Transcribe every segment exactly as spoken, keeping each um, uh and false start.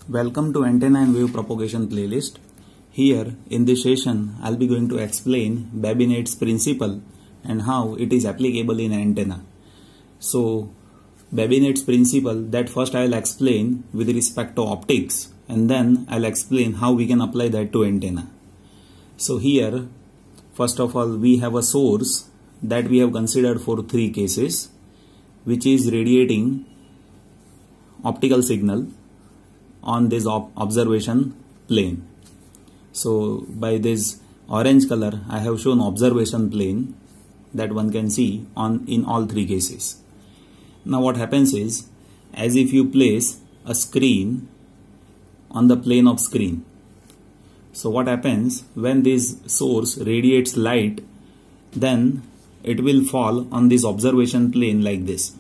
Welcome to Antenna and Wave Propagation playlist. Here in this session I'll be going to explain Babinet's principle and how it is applicable in antenna. So Babinet's principle, that first I'll explain with respect to optics, and then I'll explain how we can apply that to antenna. So here first of all we have a source that we have considered for three cases, which is radiating optical signal on this ob observation plane. So by this orange color I have shown observation plane that one can see on in all three cases. Now what happens is, as if you place a screen on the plane of screen. So what happens when this source radiates light, then it will fall on this observation plane like this.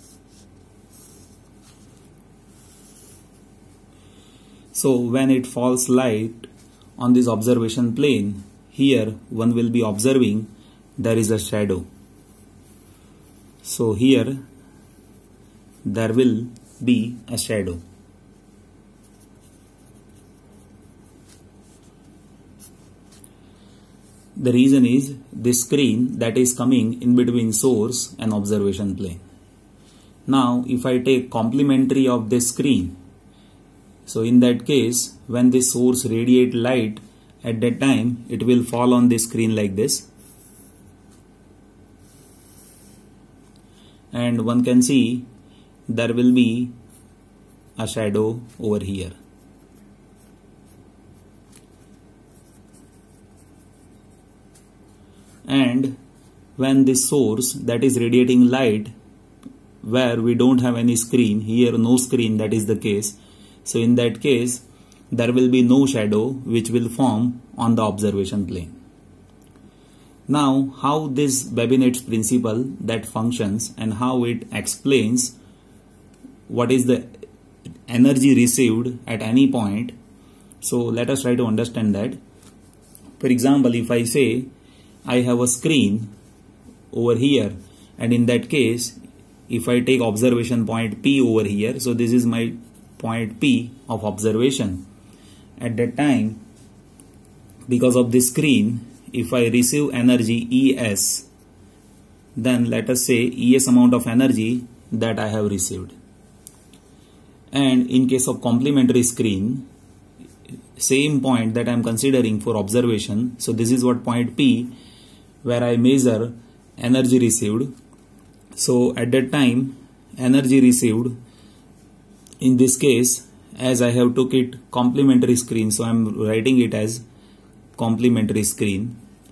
So when it falls light on this observation plane, here one will be observing there is a shadow. So here there will be a shadow. The reason is this screen that is coming in between source and observation plane. Now if I take complementary of this screen, so in that case, when this source radiate light, at that time it will fall on this screen like this. And one can see there will be a shadow over here. And when this source that is radiating light, where we don't have any screen, here no screen, that is the case. So in that case, there will be no shadow which will form on the observation plane. Now, how this Babinet's principle that functions and how it explains what is the energy received at any point. So let us try to understand that. For example, if I say I have a screen over here, and in that case, if I take observation point P over here, so this is my point P of observation. At that time, because of this screen, if I receive energy E S, then let us say E S amount of energy that I have received. And in case of complementary screen, same point that I am considering for observation, so this is what point P, where I measure energy received. So at that time, energy received, in this case, as I have took it complementary screen, so I am writing it as complementary screen.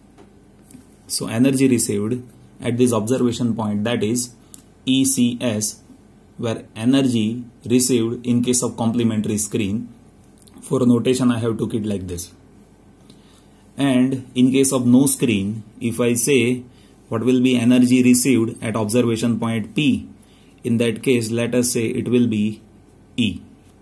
So energy received at this observation point, that is E C S, where energy received in case of complementary screen. For notation I have took it like this. And in case of no screen, if I say what will be energy received at observation point P, in that case let us say it will be E.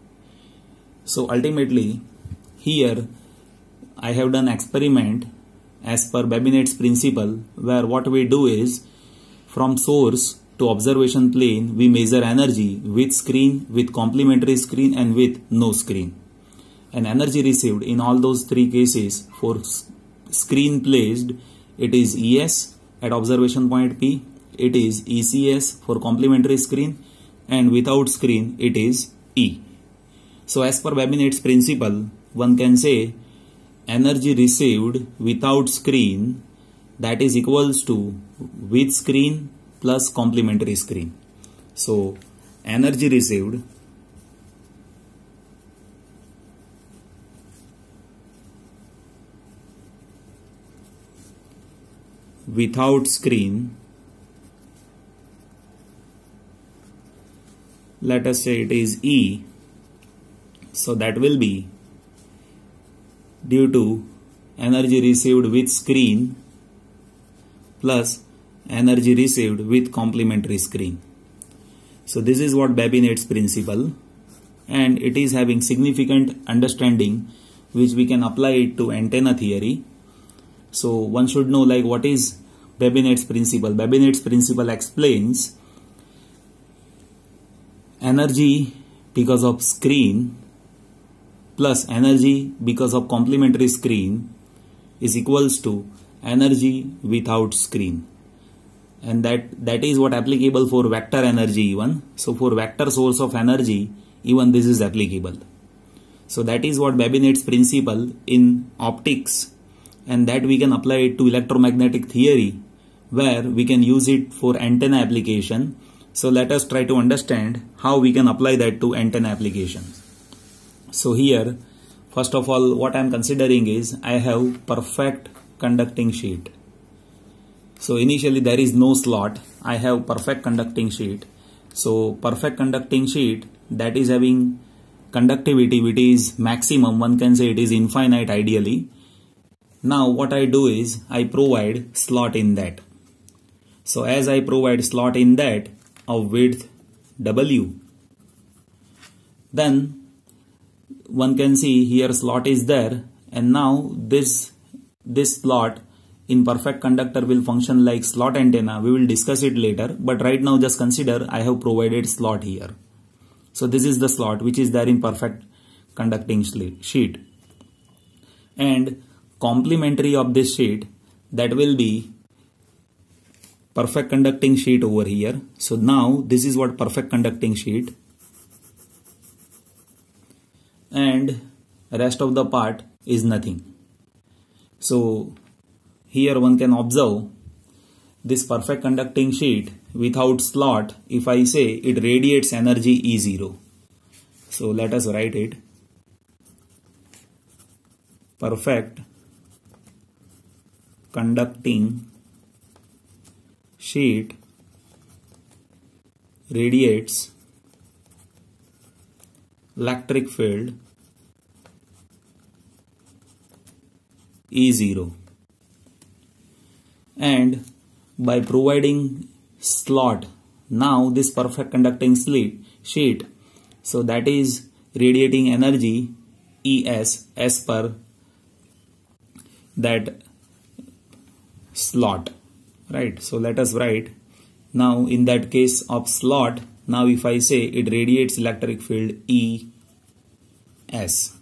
So ultimately here I have done experiment as per Babinet's principle, where what we do is from source to observation plane we measure energy with screen, with complementary screen and with no screen. And energy received in all those three cases, for screen placed it is E S at observation point P, it is E C S for complementary screen, and without screen it is E. So as per Babinet's principle, one can say energy received without screen, that is equals to with screen plus complementary screen. So energy received without screen, let us say it is E. So that will be due to energy received with screen plus energy received with complementary screen. So this is what Babinet's principle, and it is having significant understanding which we can apply it to antenna theory. So one should know like what is Babinet's principle. Babinet's principle explains energy because of screen plus energy because of complementary screen is equals to energy without screen. And that, that is what applicable for vector energy even. So for vector source of energy, even this is applicable. So that is what Babinet's principle in optics, and that we can apply it to electromagnetic theory, where we can use it for antenna application. So let us try to understand how we can apply that to antenna application. So here, first of all, what I am considering is I have perfect conducting sheet. So initially there is no slot, I have perfect conducting sheet. So perfect conducting sheet that is having conductivity which is maximum, one can say it is infinite ideally. Now what I do is I provide slot in that. So as I provide slot in that of width W, then one can see here slot is there, and now this this slot in perfect conductor will function like slot antenna. We will discuss it later, but right now just consider I have provided slot here. So this is the slot which is there in perfect conducting sheet, and complementary of this sheet, that will be perfect conducting sheet over here. So now this is what perfect conducting sheet, and rest of the part is nothing. So here one can observe this perfect conducting sheet without slot. If I say it radiates energy E zero. So let us write it. Perfect conducting sheet radiates electric field E zero. And by providing slot, now this perfect conducting sheet, so that is radiating energy E S as per that slot, right? So let us write now in that case of slot, now if I say it radiates electric field E S.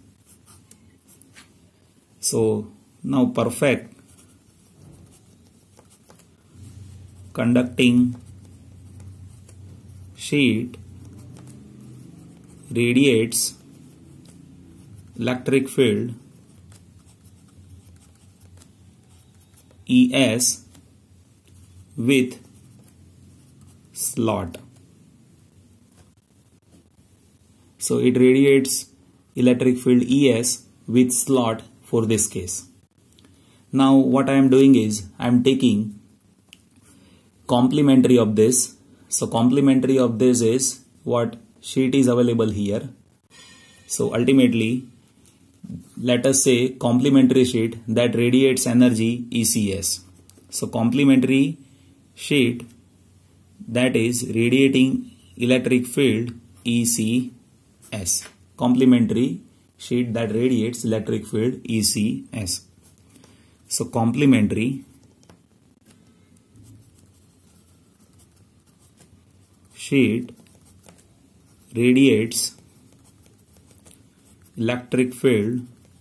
So now perfect conducting sheet radiates electric field E S with slot. So it radiates electric field E S with slot for this case. Now what I am doing is I am taking complementary of this. So complementary of this is what sheet is available here. So ultimately let us say complementary sheet that radiates energy E C S. So complementary sheet that is radiating electric field E C S. Complementary sheet that radiates electric field E C S. So complementary sheet radiates electric field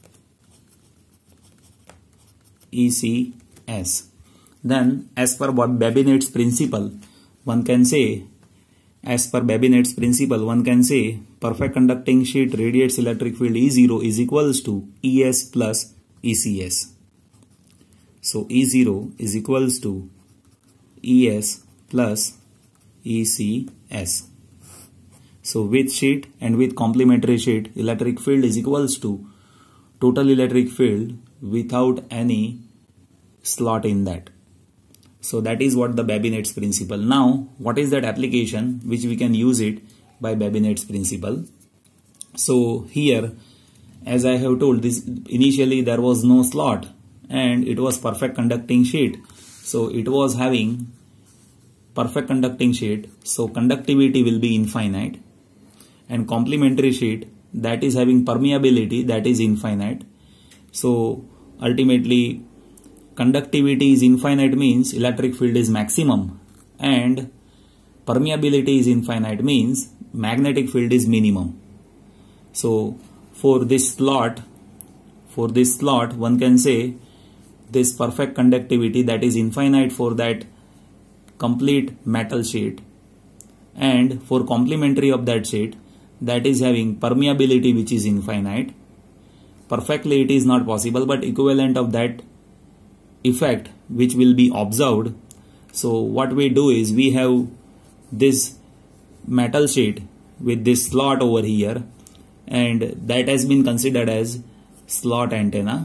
E C S. Then as per what Babinet's principle, one can say, as per Babinet's principle, one can say perfect conducting sheet radiates electric field E zero is equals to E S plus E C S. So E zero is equals to E S plus E C S. So with sheet and with complementary sheet, electric field is equals to total electric field without any slot in that. So that is what the Babinet's principle. Now what is that application which we can use it by Babinet's principle? So here, as I have told, this initially there was no slot and it was perfect conducting sheet. So it was having perfect conducting sheet, so conductivity will be infinite, and complementary sheet that is having permeability, that is infinite. So ultimately conductivity is infinite means electric field is maximum, and permeability is infinite means magnetic field is minimum. So for this slot, for this slot one can say this perfect conductivity, that is infinite for that complete metal sheet, and for complementary of that sheet, that is having permeability which is infinite. Perfectly it is not possible, but equivalent of that effect which will be observed. So what we do is we have this metal sheet with this slot over here, and that has been considered as slot antenna.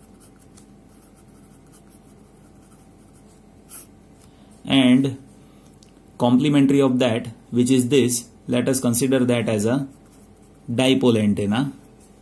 And complementary of that, which is this, let us consider that as a dipole antenna.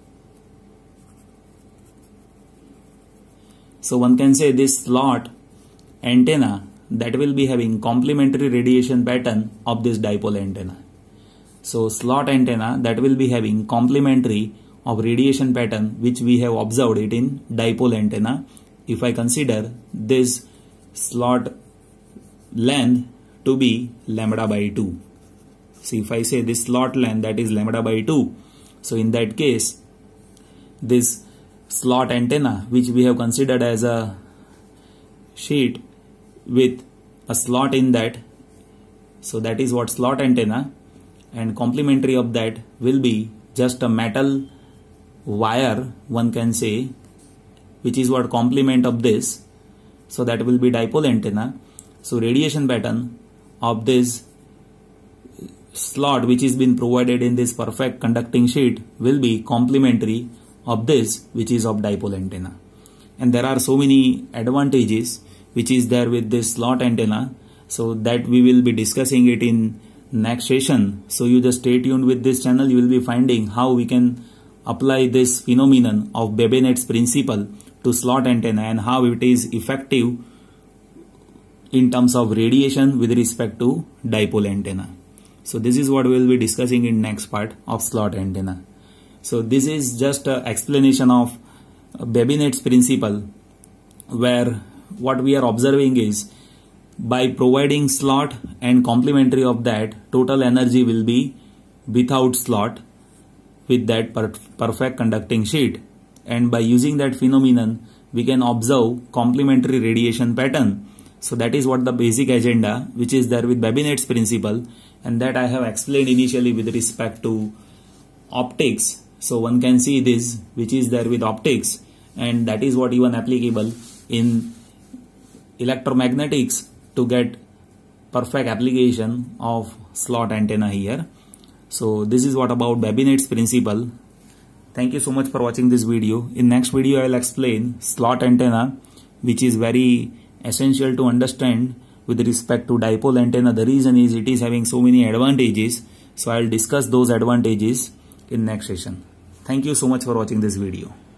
So one can say this slot antenna that will be having complementary radiation pattern of this dipole antenna. So slot antenna that will be having complementary of radiation pattern which we have observed it in dipole antenna. If I consider this slot length to be lambda by two. So if I say this slot length that is lambda by two, so in that case this slot antenna which we have considered as a sheet with a slot in that, so that is what slot antenna, and complementary of that will be just a metal wire one can say, which is what complement of this, so that will be dipole antenna. So radiation pattern of this slot which is been provided in this perfect conducting sheet will be complementary of this which is of dipole antenna. And there are so many advantages which is there with this slot antenna, so that we will be discussing it in next session. So you just stay tuned with this channel. You will be finding how we can apply this phenomenon of Babinet's principle to slot antenna and how it is effective in terms of radiation with respect to dipole antenna. So this is what we will be discussing in next part of slot antenna. So this is just an explanation of Babinet's principle, where what we are observing is by providing slot and complementary of that, total energy will be without slot with that per perfect conducting sheet, and by using that phenomenon we can observe complementary radiation pattern. So that is what the basic agenda which is there with Babinet's principle, and that I have explained initially with respect to optics. So one can see this which is there with optics, and that is what even applicable in electromagnetics to get perfect application of slot antenna here. So this is what about Babinet's principle. Thank you so much for watching this video. In next video I will explain slot antenna, which is very essential to understand with respect to dipole antenna. The reason is it is having so many advantages, so I will discuss those advantages in next session. Thank you so much for watching this video.